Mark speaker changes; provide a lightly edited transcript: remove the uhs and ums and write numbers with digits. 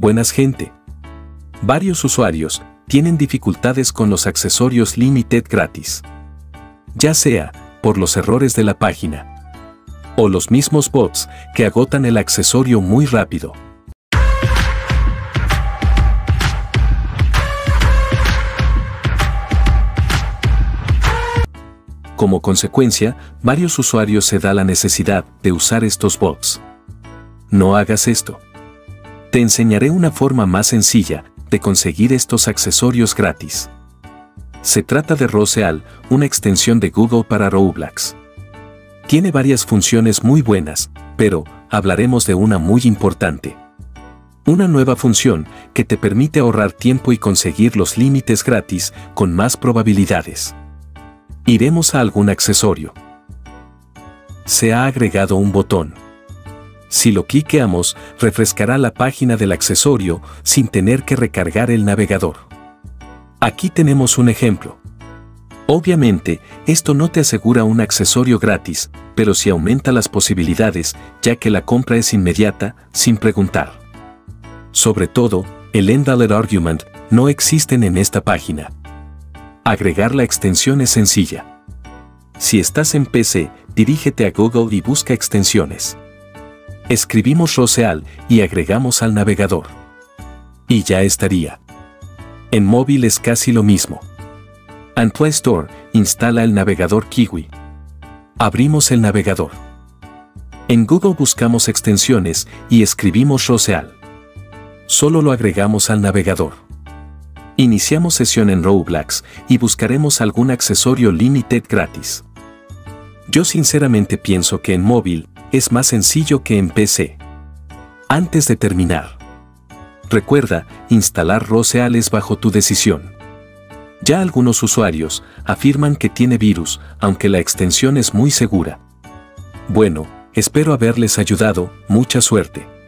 Speaker 1: Buenas gente. Varios usuarios tienen dificultades con los accesorios Limited gratis. Ya sea por los errores de la página o los mismos bots que agotan el accesorio muy rápido. Como consecuencia, varios usuarios se da la necesidad de usar estos bots. No hagas esto. Te enseñaré una forma más sencilla de conseguir estos accesorios gratis. Se trata de Roseal, una extensión de Google para Roblox. Tiene varias funciones muy buenas, pero hablaremos de una muy importante. Una nueva función que te permite ahorrar tiempo y conseguir los límites gratis con más probabilidades. Iremos a algún accesorio. Se ha agregado un botón. Si lo cliqueamos, refrescará la página del accesorio sin tener que recargar el navegador. Aquí tenemos un ejemplo. Obviamente, esto no te asegura un accesorio gratis, pero sí aumenta las posibilidades, ya que la compra es inmediata, sin preguntar. Sobre todo, el End-Dollar Argument no existen en esta página. Agregar la extensión es sencilla. Si estás en PC, dirígete a Google y busca extensiones. Escribimos Roseal y agregamos al navegador. Y ya estaría. En móvil es casi lo mismo. En Play Store, instala el navegador Kiwi. Abrimos el navegador. En Google buscamos extensiones y escribimos Roseal. Solo lo agregamos al navegador. Iniciamos sesión en Roblox y buscaremos algún accesorio Limited gratis. Yo sinceramente pienso que en móvil es más sencillo que en PC. Antes de terminar, recuerda, instalar Roseal es bajo tu decisión. Ya algunos usuarios afirman que tiene virus, aunque la extensión es muy segura. Bueno, espero haberles ayudado, mucha suerte.